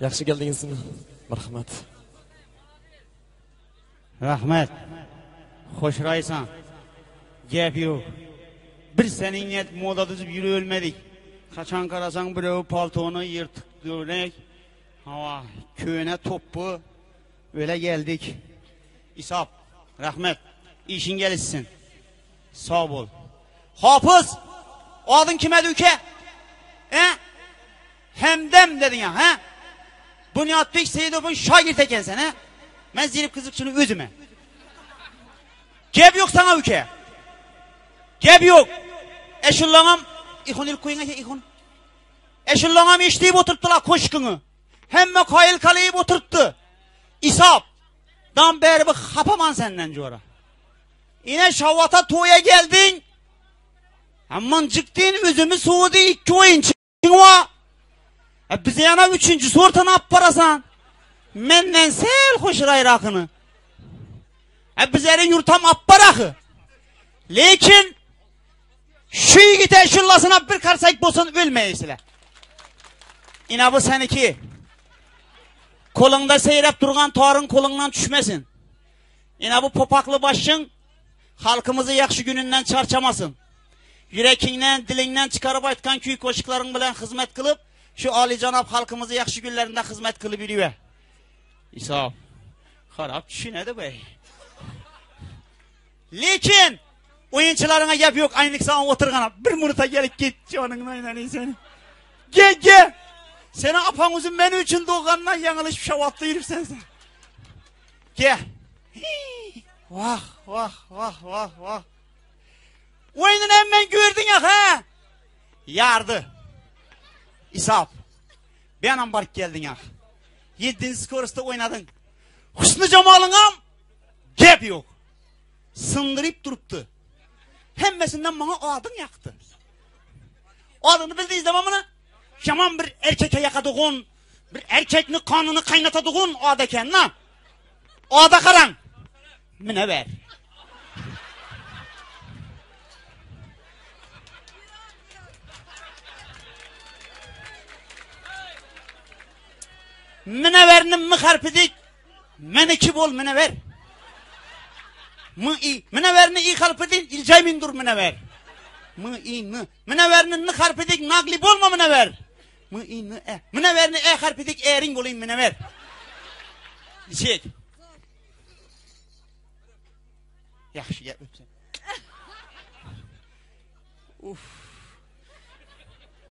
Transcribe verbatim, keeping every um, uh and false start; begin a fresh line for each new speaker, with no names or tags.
Yaxshi keldingizmi? Marhamat.
Rahmat. Xo'shraysan. Gap yo'q. Bir sening net moda tuzib yürü ölmedik. Kaçan karasan biröv paltonu yırtık dörnek. Hava köyüne topu. Öyle geldik. İsap. Rahmet. İşin gelişsin. Sağ ol. Hafız. O adın kime düke? He? Hemdem dedin ya. He? Bu Nihat Bey Seyidov'un şagird ekensen. He? Ben zirip kızıkçını özüme. Geb yok sana ülke. Geb yok. Eşullağım. İhun il koyun eke ihun. Eşullağım işleyip oturttular koşkunu. Hemme kayıl kalayıp oturttu. İsap. Dan beri bir hapaman senden cora. Yine şavata toya geldin. Aman çıktın üzümü soğudu iki oyun çıktın o. E bize yana üçüncü sortana apparasan. Menden sel hoşray rakını. E bizlerin yurtam apparakı. Lekin şu yigit eşullasına bir karsak bolsun ölmeyesiyle. İna bu seniki. Kolunda seyrep durgan tuarın kolundan düşmesin. İna bu popaklı başın halkımızı yakşı gününden çarçamasın. Yürekinden, dilinden çıkarıp aytkan köy koşukların bilen hizmet kılıp şu Ali Canap halkımızı yakşı günlerinde hizmet kılıp yürüyor. İsa, harap düşünedi bey. Lekin oyuncularına yap yok aynılık sana oturgana. Bir muruta gelip git canının aynen seni. Gel gel. Seni apan uzun beni için doğandan yanılış bir şavatlı yürüpsen sen. Gel. Hii. Vah vah vah vah vah. Oyunun hemen gördün ya ha. Yardı. İsap. Bir anam bark geldin ya. Yedinci skorista oynadın. Hüsnü Cemal'ın gep yok. Sındırıp duruptu. Hemmesinden bana o adın yaktı. O adını bildiğiniz devamını yaman bir erkeke yakadığın, bir erkekli kanını kaynatadığın o adeken lan. O ada karan. Münevver. Münevverinin mi harpidik? Meniki bol münevver. Mı i. Münevverini i harpidik ilcay min dur münevver. Mı i mı. Münevverinin ni harpidik nagli bolma münevver. Mı i mı e. Münevverini e harpidik erin olayım münevver. Çek. Yaxşı gel öpsen. Uf.